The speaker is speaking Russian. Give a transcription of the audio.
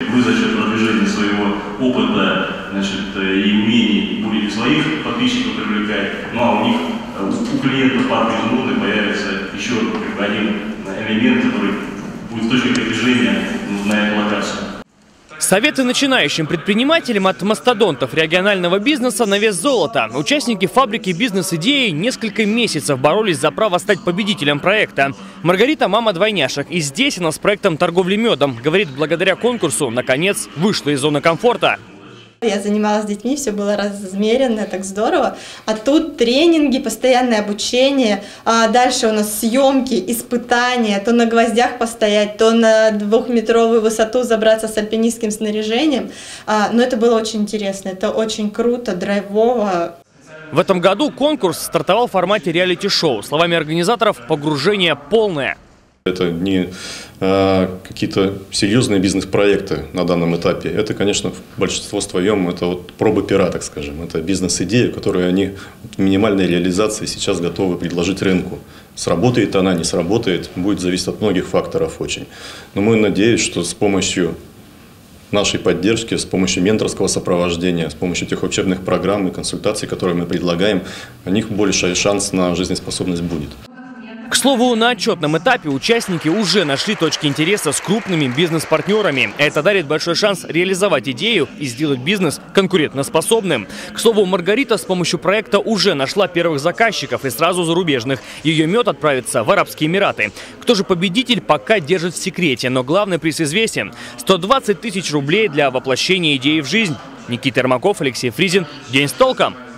Вы за счет продвижения своего опыта, значит, и умений будете своих подписчиков привлекать, ну а у них, у клиентов парка Изумруда появится еще один элемент, который будет точкой движения на эту локацию. Советы начинающим предпринимателям от мастодонтов регионального бизнеса на вес золота. Участники фабрики «Бизнес-идеи» несколько месяцев боролись за право стать победителем проекта. Маргарита – мама двойняшек. И здесь она с проектом торговли медом. Говорит, благодаря конкурсу, наконец, вышла из зоны комфорта. Я занималась с детьми, все было размеренно, так здорово. А тут тренинги, постоянное обучение, а дальше у нас съемки, испытания, то на гвоздях постоять, то на 2-метровую высоту забраться с альпинистским снаряжением. Но это было очень интересно, это очень круто, драйвово. В этом году конкурс стартовал в формате реалити-шоу. Словами организаторов, погружение полное. Это не какие-то серьезные бизнес-проекты на данном этапе. Это, конечно, большинство своем, это вот пробы пера, так скажем. Это бизнес-идея, которую они в минимальной реализации сейчас готовы предложить рынку. Сработает она, не сработает, будет зависеть от многих факторов очень. Но мы надеемся, что с помощью нашей поддержки, с помощью менторского сопровождения, с помощью тех учебных программ и консультаций, которые мы предлагаем, у них больший шанс на жизнеспособность будет. К слову, на отчетном этапе участники уже нашли точки интереса с крупными бизнес-партнерами. Это дарит большой шанс реализовать идею и сделать бизнес конкурентоспособным. К слову, Маргарита с помощью проекта уже нашла первых заказчиков и сразу зарубежных. Ее мед отправится в Арабские Эмираты. Кто же победитель, пока держит в секрете, но главный приз известен. 120 тысяч рублей для воплощения идеи в жизнь. Никита Ермаков, Алексей Фризин. День с толком.